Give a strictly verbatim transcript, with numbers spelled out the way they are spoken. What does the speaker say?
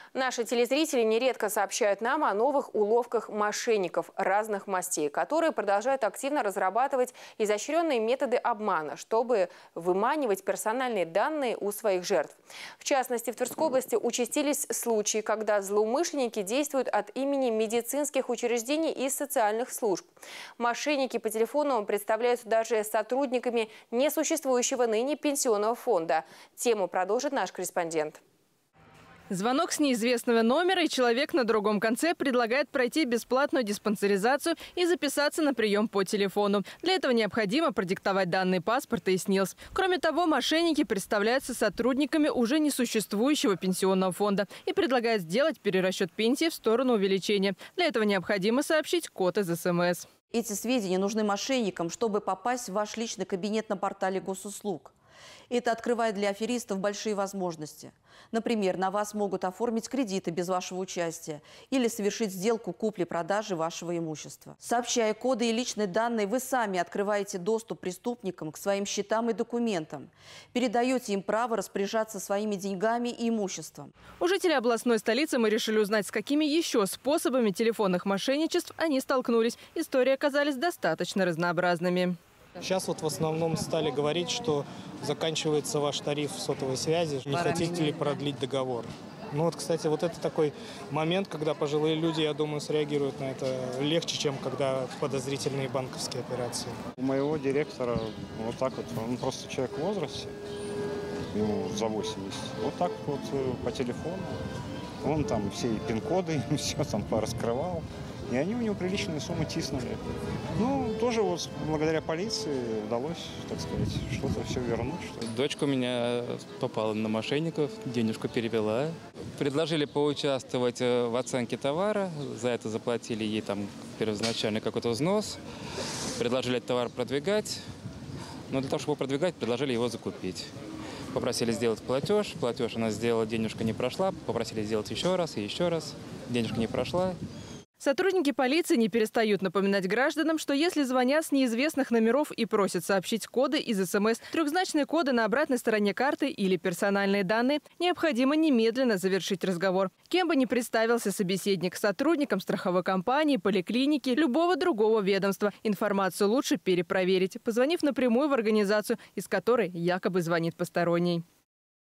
Наши телезрители нередко сообщают нам о новых уловках мошенников разных мастей, которые продолжают активно разрабатывать изощренные методы обмана, чтобы выманивать персональные данные у своих жертв. В частности, в Тверской области участились случаи, когда злоумышленники действуют от имени медицинских учреждений и социальных служб. Мошенники по телефону представляются даже сотрудниками несуществующего ныне пенсионного фонда. Тему продолжит наш корреспондент. Звонок с неизвестного номера, и человек на другом конце предлагает пройти бесплатную диспансеризацию и записаться на прием по телефону. Для этого необходимо продиктовать данные паспорта и СНИЛС. Кроме того, мошенники представляются сотрудниками уже несуществующего пенсионного фонда и предлагают сделать перерасчет пенсии в сторону увеличения. Для этого необходимо сообщить код из СМС. Эти сведения нужны мошенникам, чтобы попасть в ваш личный кабинет на портале госуслуг. Это открывает для аферистов большие возможности. Например, на вас могут оформить кредиты без вашего участия или совершить сделку купли-продажи вашего имущества. Сообщая коды и личные данные, вы сами открываете доступ преступникам к своим счетам и документам. Передаете им право распоряжаться своими деньгами и имуществом. У жителей областной столицы мы решили узнать, с какими еще способами телефонных мошенничеств они столкнулись. Истории оказались достаточно разнообразными. Сейчас вот в основном стали говорить, что заканчивается ваш тариф сотовой связи. Не хотите ли продлить договор? Ну вот, кстати, вот это такой момент, когда пожилые люди, я думаю, среагируют на это легче, чем когда подозрительные банковские операции. У моего директора вот так вот, он просто человек в возрасте, ему за восемьдесят. Вот так вот по телефону. Он там все пин-коды, все там пораскрывал. И они у него приличные суммы тиснули. Ну, тоже вот благодаря полиции удалось, так сказать, что-то все вернуть. Что Дочка у меня попала на мошенников, денежку перевела. Предложили поучаствовать в оценке товара, за это заплатили ей там первоначальный какой-то взнос. Предложили этот товар продвигать, но для того, чтобы продвигать, предложили его закупить. Попросили сделать платеж, платеж она сделала, денежка не прошла, попросили сделать еще раз и еще раз, денежка не прошла. Сотрудники полиции не перестают напоминать гражданам, что если звонят с неизвестных номеров и просят сообщить коды из СМС, трехзначные коды на обратной стороне карты или персональные данные, необходимо немедленно завершить разговор. Кем бы ни представился собеседник, сотрудникам страховой компании, поликлиники, любого другого ведомства, информацию лучше перепроверить, позвонив напрямую в организацию, из которой якобы звонит посторонний.